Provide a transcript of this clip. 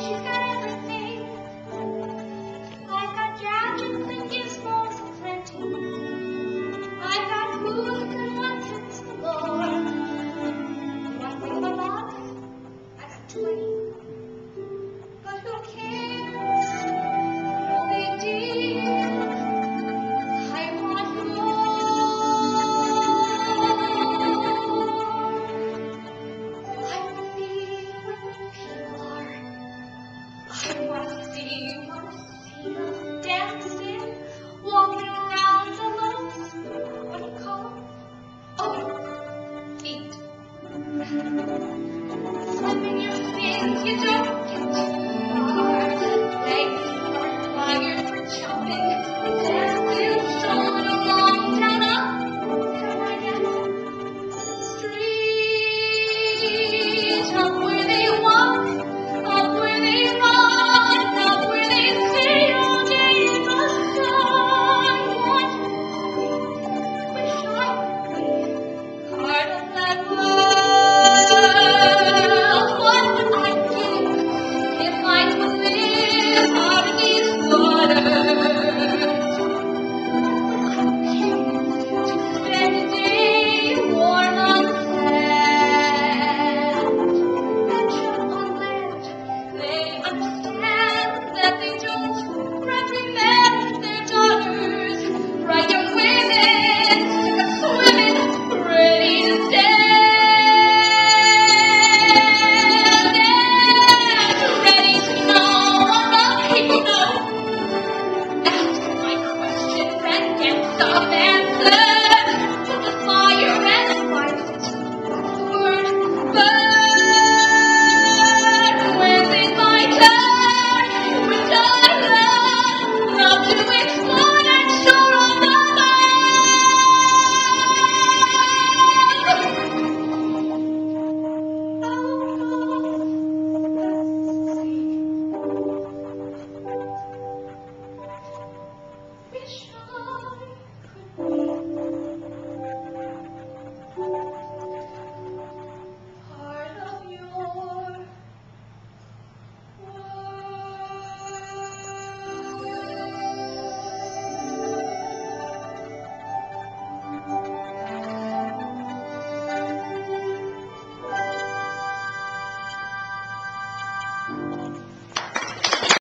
She's got everything. I've got gadgets and gizmos aplenty. I've got food and weapons galore. One thing of a lot, I got 20. But who cares? No big deal. I want more. I want to be where people are. I want to see what